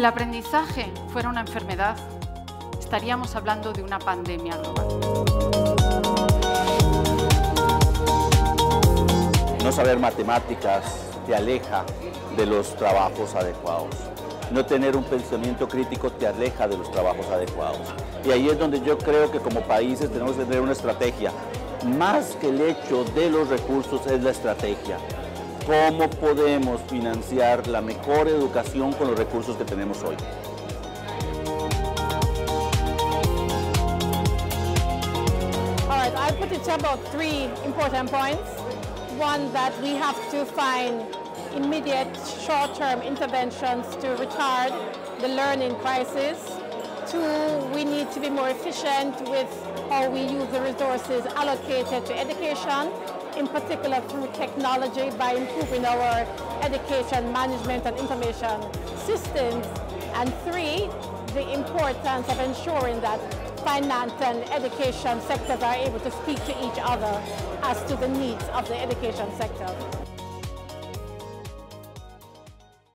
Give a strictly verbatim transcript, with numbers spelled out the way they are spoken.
el aprendizaje fuera una enfermedad, estaríamos hablando de una pandemia global. No saber matemáticas te aleja de los trabajos adecuados. No tener un pensamiento crítico te aleja de los trabajos adecuados. Y ahí es donde yo creo que como países tenemos que tener una estrategia. Más que el hecho de los recursos es la estrategia. ¿Cómo podemos financiar la mejor educación con los recursos que tenemos hoy? All right, I'll put it to about three important points. One, that we have to find immediate short-term interventions to retard the learning crisis. Two, we need to be more efficient with how we use the resources allocated to education, in particular through technology by improving our education management and information systems. And three, the importance of ensuring that finance and education sectors are able to speak to each other as to the needs of the education sector.